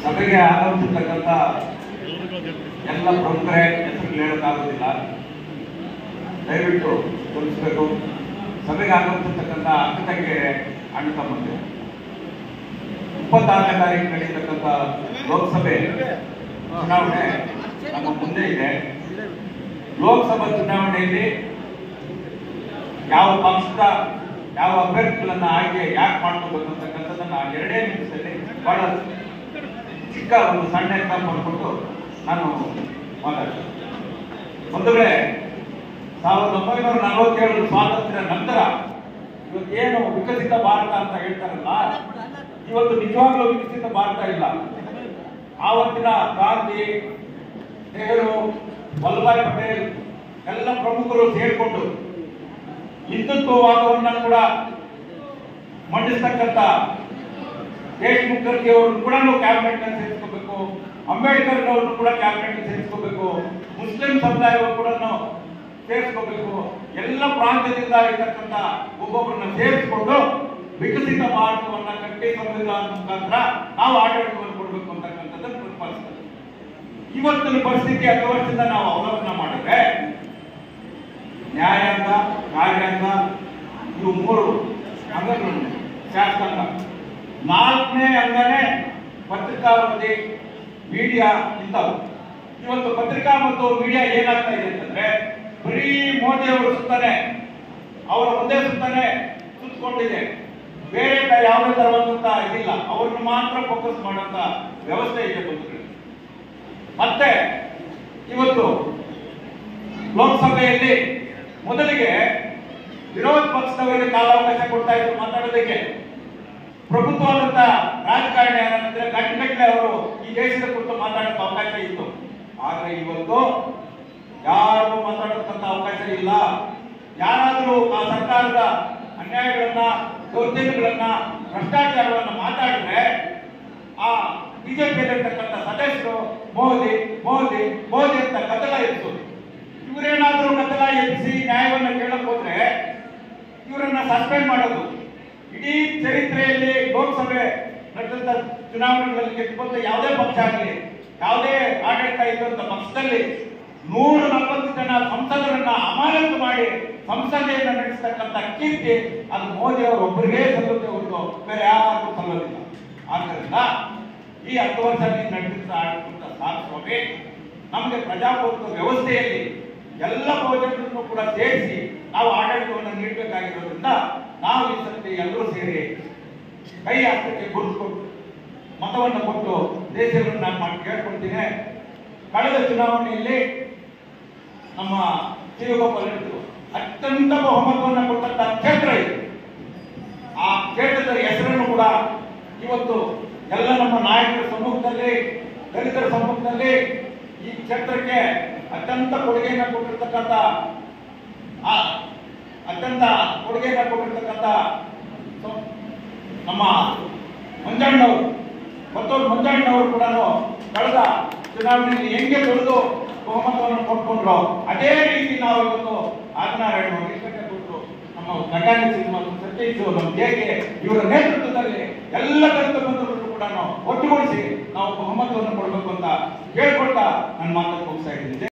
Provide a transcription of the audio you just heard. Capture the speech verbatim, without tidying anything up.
ಸಭೆಗೆ ಆಗಮಿಸಿರ್ತಕ್ಕಂಥ ಎಲ್ಲ ಪ್ರಮುಖರೇ ಹೆಸರು ಹೇಳೋಕ್ಕಾಗೋದಿಲ್ಲ, ದಯವಿಟ್ಟು ತಿಳಿಸಬೇಕು. ಸಭೆಗೆ ಆಗಮಿಸಿರ್ತಕ್ಕಂಥ ಅಕ್ಕ ತಂಗಿಯರೇ, ಅಣ್ಣ ತಮ್ಮಂದಿರು, ಇಪ್ಪತ್ತಾರನೇ ತಾರೀಕು ನಡೆಯತಕ್ಕಂಥ ಲೋಕಸಭೆ ಚುನಾವಣೆ ನಮ್ಮ ಮುಂದೆ ಇದೆ. ಲೋಕಸಭಾ ಚುನಾವಣೆಯಲ್ಲಿ ಯಾವ ಪಕ್ಷದ ಯಾವ ಅಭ್ಯರ್ಥಿಗಳನ್ನ ಆಯ್ಕೆ ಯಾಕೆ ಮಾಡ್ಕೋಬೇಕು ಅಂತಕ್ಕಂಥದ್ದನ್ನ ಎರಡೇ ನಿಮಿಷದಲ್ಲಿ ಬಹಳ ಚಿಕ್ಕ ಒಂದು ಸಣ್ಣ ಎಕ್ಸಾಂಪಲ್ ಕೊಟ್ಟು ನಾನು ಮಾತಾಡ್ತೀನಿ. ಒಂದು ವೇಳೆ ಸಾವಿರದ ಒಂಬೈನೂರ ನಲವತ್ತೇಳರ ಸ್ವಾತಂತ್ರ್ಯ ನಂತರ ಇವತ್ತೇನು ವಿಕಸಿತ ಭಾರತ ಅಂತ ಹೇಳ್ತಾರಲ್ಲ, ಇವತ್ತು ನಿಜವಾಗ್ಲೂ ವಿಕಸಿತ ಭಾರತ ಇಲ್ಲ. ಆವತ್ತಿನ ಗಾಂಧಿ, ನೆಹರು, ವಲ್ಲಭಾಯ್ ಪಟೇಲ್ ಎಲ್ಲ ಪ್ರಮುಖರು ಸೇರಿಕೊಂಡು ಹಿಂದುತ್ವವಾದವನ್ನ ಕೂಡ ಮಂಡಿಸ್ತಕ್ಕಂಥ ದೇಶ್ ಮುಖರ್ಜಿ ಅವರನ್ನು ಕೂಡ ಕ್ಯಾಬಿನೆಟ್ ನಲ್ಲಿ ಸೇರಿಸ್ಕೋಬೇಕು, ಅಂಬೇಡ್ಕರ್ ಅವರನ್ನು ಕೂಡ ಕ್ಯಾಬಿನೆಟ್ ಸೇರಿಸ್ಕೋಬೇಕು, ಮುಸ್ಲಿಂ ಸಮುದಾಯವನ್ನು ಕೂಡ ಸೇರಿಸ್ಕೋಬೇಕು, ಎಲ್ಲ ಪ್ರಾಂತ್ಯದಿಂದ ಇರ್ತಕ್ಕಂಥ ಒಬ್ಬೊಬ್ಬರನ್ನ ಸೇರಿಸಿಕೊಂಡು ವಿಕಸಿತ ಭಾರತವನ್ನ ಕಟ್ಟಿ ಸಂವಿಧಾನದ ಮುಖಾಂತರ ನಾವು ಆಡಳಿತವನ್ನು ಕೊಡಬೇಕು ಅಂತಕ್ಕಂಥದ್ದನ್ನು ಪ್ರತಿಪಾದಿಸ್ತದೆ. ಇವತ್ತಿನ ಪರಿಸ್ಥಿತಿ ಹತ್ತು ವರ್ಷದಿಂದ ನಾವು ಅವಲೋಕನ ಮಾಡಿದ್ರೆ ನ್ಯಾಯಾಂಗ, ಕಾರ್ಯಾಂಗ ಇವು ಮೂರು ಅಂಗಗಳು, ಶಾಸಕಾಂಗ, ನಾಲ್ಕನೇ ಅಂಗನೇ ಪತ್ರಿಕಾ ವರದಿ, ಮೀಡಿಯಾ ಇಂಥವು. ಇವತ್ತು ಪತ್ರಿಕಾ ಮತ್ತು ಮೀಡಿಯಾ ಏನಾಗ್ತಾ ಇದೆ ಅಂತಂದ್ರೆ ಬರೀ ಮೋದಿ ಅವರು ಸುತ್ತಾನೆ, ಅವರ ಒಂದೇ ಸುತ್ತಾನೆ ಸುತ್ತಕೊಂಡಿದೆ, ಬೇರೆ ಯಾವುದೇ ತರವಾದಂತ ಇದಿಲ್ಲ, ಅವ್ರನ್ನ ಮಾತ್ರ ಫೋಕಸ್ ಮಾಡುವಂತ ವ್ಯವಸ್ಥೆ ಇದೆ ಬಂಧುಗಳು. ಮತ್ತೆ ಇವತ್ತು ಲೋಕಸಭೆಯಲ್ಲಿ ಮೊದಲಿಗೆ ವಿರೋಧ ಪಕ್ಷದವರಿಗೆ ಕಾಲಾವಕಾಶ ಕೊಡ್ತಾ ಇದ್ರು ಮಾತಾಡೋದಕ್ಕೆ. ಪ್ರಭುತ್ವದಂತ ರಾಜಕಾರಣಿ ಏನಂದ್ರೆ ಗಂಟೆಗಟ್ಟಲೆ ಅವರು ಈ ದೇಶದ ಕುರಿತು ಮಾತಾಡೋಕೆ ಅವಕಾಶ ಇತ್ತು. ಆದ್ರೆ ಇವತ್ತು ಯಾರಿಗೂ ಮಾತಾಡೋಕ್ಕಂತ ಅವಕಾಶ ಇಲ್ಲ. ಯಾರಾದರೂ ಆ ಸರ್ಕಾರದ ಅನ್ಯಾಯಗಳನ್ನ, ದೌರ್ಜನ್ಯಗಳನ್ನ, ಭ್ರಷ್ಟಾಚಾರವನ್ನ ಮಾತಾಡಿದ್ರೆ ಆ ಬಿಜೆಪಿಯಲ್ಲಿರ್ತಕ್ಕಂಥ ಸದಸ್ಯರು ಮೋದಿ ಮೋದಿ ಮೋದಿ ಅಂತ ಕದಲ ಎತ್ತು. ಇವರೇನಾದ್ರೂ ಕದಲ ಎಬ್ಬಿಸಿ ನ್ಯಾಯವನ್ನ ಕೇಳಕ್ ಹೋದ್ರೆ ಇವರನ್ನ ಸಸ್ಪೆಂಡ್ ಮಾಡೋದು. ಇಡೀ ಚರಿತ್ರೆಯಲ್ಲಿ ಲೋಕಸಭೆ ನಡೆದಂತ ಚುನಾವಣೆಗಳಲ್ಲಿ ಗೆದ್ದು ಯಾವುದೇ ಪಕ್ಷ ಆಗಲಿ, ಯಾವುದೇ ಆಡಳಿತ ಇದ್ದಂತ ಪಕ್ಷದಲ್ಲಿ ನೂರ ನಲವತ್ತು ಜನ ಸಂಸದರನ್ನ ಅಮಾನತು ಮಾಡಿ ಸಂಸದೆಯನ್ನ ನಡೆಸತಕ್ಕಂಥ ಕೀರ್ತಿ ಅದು ಮೋದಿ ಅವರು ಒಬ್ಬರಿಗೆ ಸಲ್ಲುತ್ತೆ ಹೊರತು ಬೇರೆ ಯಾರಿಗೂ ಸಲ್ಲೋದಿಲ್ಲ. ಆದ್ದರಿಂದ ಈ ಹತ್ತು ವರ್ಷ ನಡೆಸಿದ ಆಡಳಿತ ಸಾಧಿಸುವೇ ನಮಗೆ ಪ್ರಜಾಪ್ರಭುತ್ವ ವ್ಯವಸ್ಥೆಯಲ್ಲಿ ಎಲ್ಲ ಬಹುಜನರನ್ನು ಕೂಡ ಸೇರಿಸಿ ನಾವು ಆಡಳಿತವನ್ನು ನೀಡಬೇಕಾಗಿರೋದ್ರಿಂದ ನಾವು ಈ ಸರ್ತಿ ಎಲ್ಲರೂ ಸೇರಿ ಕೈ ಹಸ್ತಕ್ಕೆ ಗುರುತಿಕೊಂಡು ಮತವನ್ನು ಕೊಟ್ಟು ದೇಶವನ್ನು ನಾನು ಮಾಡಿ ಕೇಳ್ಕೊಳ್ತೀನಿ. ಕಳೆದ ಚುನಾವಣೆಯಲ್ಲಿ ನಮ್ಮ ಶಿವಗೋಪಾಲ್ ಹೇಳಿದ್ರು ಅತ್ಯಂತ ಬಹುಮತವನ್ನು ಕೊಟ್ಟಂತ ಕ್ಷೇತ್ರ ಇದು. ಆ ಕ್ಷೇತ್ರದ ಹೆಸರನ್ನು ಕೂಡ ಇವತ್ತು ಎಲ್ಲ ನಮ್ಮ ನಾಯಕರ ಸಮ್ಮುಖದಲ್ಲಿ, ದಲಿತರ ಸಮ್ಮುಖದಲ್ಲಿ ಈ ಕ್ಷೇತ್ರಕ್ಕೆ ಅತ್ಯಂತ ಕೊಡುಗೆಯನ್ನು ಕೊಟ್ಟಿರ್ತಕ್ಕಂಥ ಅತ್ಯಂತ ಕೊಡುಗೆಯನ್ನು ಕೊಟ್ಟಿರ್ತಕ್ಕಂಥ ನಮ್ಮ ಮಂಜಣ್ಣವರು, ಕೊತ್ತೂರು ಮಂಜಣ್ಣವರು ಕೂಡ ಕಳೆದ ಚುನಾವಣೆಯಲ್ಲಿ ಹೆಂಗೆ ಬೆಳೆದು ಬಹುಮತವನ್ನು ಕೊಟ್ಕೊಂಡ್ರು ಅದೇ ರೀತಿ ನಾವು ಇವತ್ತು ಆದಿನಾರಾಯಣ ಕೊಟ್ಟರು ನಮ್ಮ ಗಂಗಾನ ಸಿನಿಮಾ ಸತ್ಯಜಿತ್ ನಮ್ಮ ಹೇಗೆ ಇವರ ನೇತೃತ್ವದಲ್ಲಿ ಎಲ್ಲ ದಲಿತ ಬಂಧುಗಳನ್ನು ಕೂಡ ಒಟ್ಟುಗೂಡಿಸಿ ನಾವು ಬಹುಮತವನ್ನು ಕೊಡಬೇಕು ಅಂತ ಕೇಳ್ಕೊಳ್ತಾ ನನ್ನ ಮಾತನ್ನು ಮುಗಿಸ್ತಾ ಇದ್ದೀನಿ.